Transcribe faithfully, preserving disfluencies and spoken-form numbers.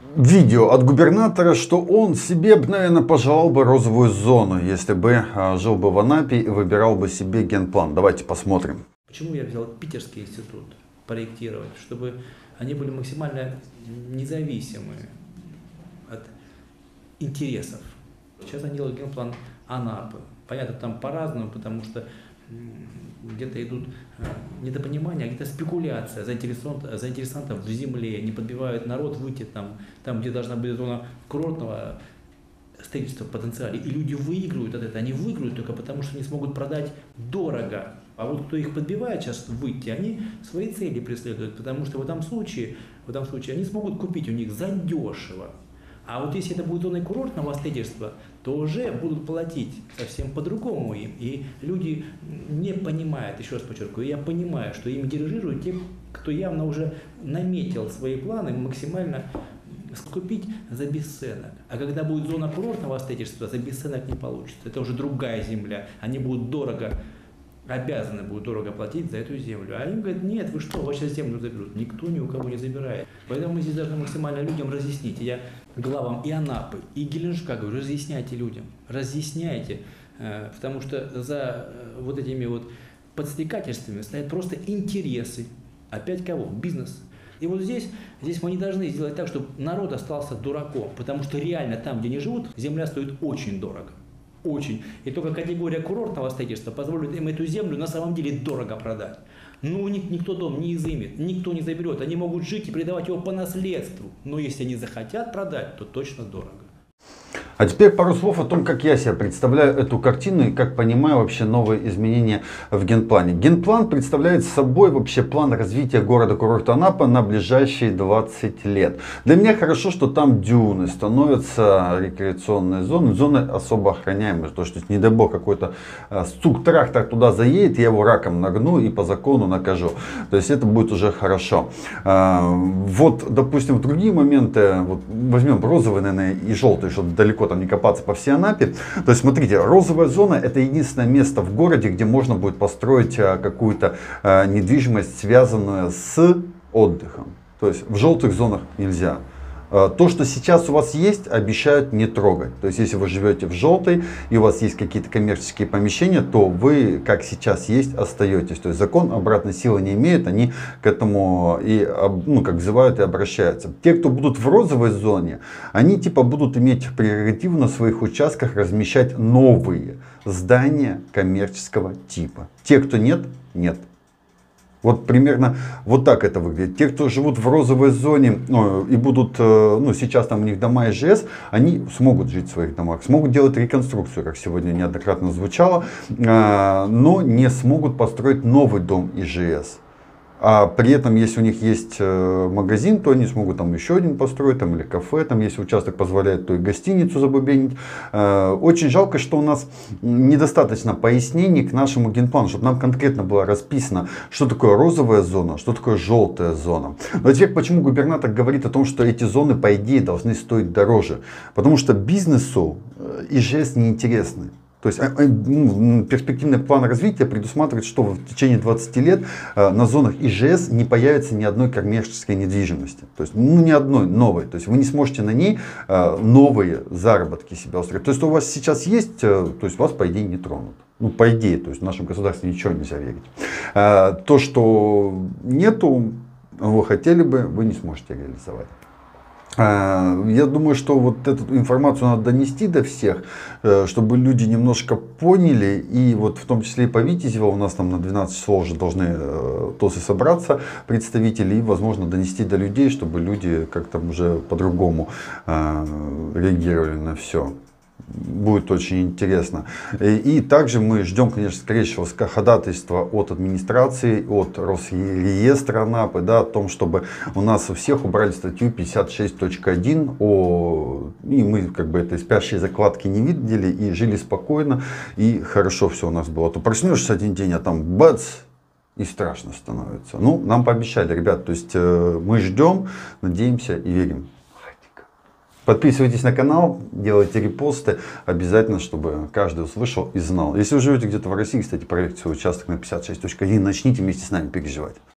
видео от губернатора, что он себе, наверное, пожелал бы розовую зону, если бы жил бы в Анапе и выбирал бы себе генплан. Давайте посмотрим. Почему я взял Питерский институт проектировать? Чтобы они были максимально независимы от интересов. Сейчас они делают генплан Анапы. Понятно, там по-разному, потому что где-то идут недопонимания, где-то спекуляция заинтересантов, заинтересантов в земле, не подбивают народ выйти там, там где должна быть зона курортного строительства в потенциале. И люди выигрывают от этого. Они выигрывают только потому, что не смогут продать дорого. А вот кто их подбивает сейчас выйти, они свои цели преследуют, потому что в этом случае, в этом случае они смогут купить у них задешево. А вот если это будет зона курортного строительства, то уже будут платить совсем по-другому им. И люди не понимают, еще раз подчеркиваю, я понимаю, что ими дирижируют те, кто явно уже наметил свои планы максимально скупить за бесценок. А когда будет зона курортного строительства, за бесценок не получится. Это уже другая земля. Они будут дорого, обязаны будут дорого платить за эту землю. А им говорят, нет, вы что, вас сейчас землю заберут. Никто ни у кого не забирает. Поэтому мы здесь должны максимально людям разъяснить. Я главам и Анапы, и Геленджика говорю, разъясняйте людям, разъясняйте. Потому что за вот этими вот подстрекательствами стоят просто интересы. Опять кого? Бизнес. И вот здесь, здесь мы не должны сделать так, чтобы народ остался дураком. Потому что реально там, где они живут, земля стоит очень дорого. Очень. И только категория курортного строительства позволит им эту землю на самом деле дорого продать. Ну, у них никто дом не изымет, никто не заберет. Они могут жить и передавать его по наследству. Но если они захотят продать, то точно дорого. А теперь пару слов о том, как я себе представляю эту картину и как понимаю вообще новые изменения в генплане. Генплан представляет собой вообще план развития города-курорта Анапа на ближайшие двадцать лет. Для меня хорошо, что там дюны становятся рекреационные зоны, зоны особо охраняемые. То, что не дай бог какой-то стук-трактор туда заедет, я его раком нагну и по закону накажу. То есть это будет уже хорошо. Вот, допустим, в другие моменты, вот возьмем розовый, наверное, и желтый, чтобы далеко там не копаться по всей Анапе. То есть, смотрите, розовая зона — это единственное место в городе, где можно будет построить какую-то недвижимость, связанную с отдыхом. То есть, в желтых зонах нельзя. То, что сейчас у вас есть, обещают не трогать. То есть, если вы живете в желтой и у вас есть какие-то коммерческие помещения, то вы, как сейчас есть, остаетесь. То есть, закон обратной силы не имеет, они к этому и, ну, как взывают и обращаются. Те, кто будут в розовой зоне, они типа будут иметь прерогативу на своих участках размещать новые здания коммерческого типа. Те, кто нет, нет. Вот примерно вот так это выглядит. Те, кто живут в розовой зоне ну, и будут, ну сейчас там у них дома ИЖС, они смогут жить в своих домах, смогут делать реконструкцию, как сегодня неоднократно звучало, но не смогут построить новый дом ИЖС. А при этом, если у них есть магазин, то они смогут там еще один построить, там, или кафе, там, если участок позволяет, то и гостиницу забубенить. Очень жалко, что у нас недостаточно пояснений к нашему генплану, чтобы нам конкретно было расписано, что такое розовая зона, что такое желтая зона. Но теперь, почему губернатор говорит о том, что эти зоны, по идее, должны стоить дороже? Потому что бизнесу ИЖС неинтересны. То есть ну, перспективный план развития предусматривает, что в течение двадцати лет э, на зонах ИЖС не появится ни одной коммерческой недвижимости. То есть ну, ни одной новой. То есть вы не сможете на ней э, новые заработки себя устроить. То есть у вас сейчас есть, э, то есть вас по идее не тронут. Ну по идее, то есть в нашем государстве ничего нельзя верить. Э, то, что нету, вы хотели бы, вы не сможете реализовать. Я думаю, что вот эту информацию надо донести до всех, чтобы люди немножко поняли. И вот в том числе и по Витязева у нас там на двенадцать часов уже должны ТОСы собраться, представители, и возможно донести до людей, чтобы люди как-то уже по-другому реагировали на все. Будет очень интересно. И, и также мы ждем, конечно, скорейшего ходатайства от администрации, от Росреестра Анапы, да, о том, чтобы у нас у всех убрали статью пятьдесят шесть точка один, о, и мы как бы этой спящей закладки не видели и жили спокойно, и хорошо все у нас было. То проснешься один день, а там бац, и страшно становится. Ну, нам пообещали, ребят, то есть э, мы ждем, надеемся и верим. Подписывайтесь на канал, делайте репосты, обязательно, чтобы каждый услышал и знал. Если вы живете где-то в России, кстати, проверьте свой участок на пятьдесят шесть точка один, начните вместе с нами переживать.